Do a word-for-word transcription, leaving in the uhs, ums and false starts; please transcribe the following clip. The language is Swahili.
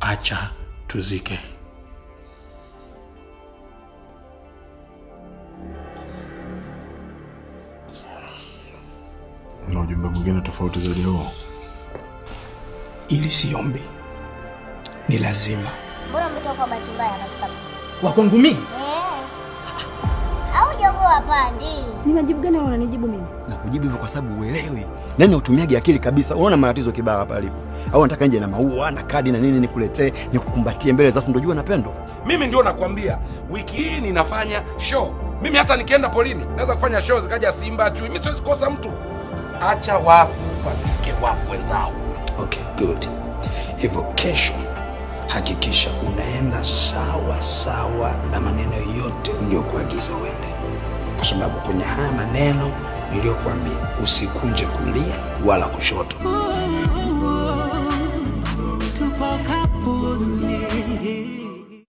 acha tuzike. Na ujumbe mwingine tofauti zaidi huo? Ili si ombi, ni lazima. Mbona mtoto kwa bahati mbaya anatoka? Wa kwangu mimi? Eh. Au jogo hapandi. Ni majibu gani unanijibu mimi? Na kujibu hivyo kwa sababu uelewi. Nani utumiaje akili kabisa? Unaona matatizo kibaya hapa alipo. Au nataka nje na maua na kadi na nini nikuletee, nikukumbatie mbele za ndio jua napendo. Mimi ndio nakwambia, wiki hii ninafanya show. Mimi hata nikienda polini naweza kufanya show zikaja Simba Chui. Mimi siwezi kosa mtu. Acha wafu wafike wafu wenzao. Okay, good. Hivyo kesho hakikisha unaenda sawa sawa na maneno yote niliyokuagiza uende. Kwa sababu kwenye haya maneno niliyokuambia usikunje kulia wala kushoto. Tupo couple.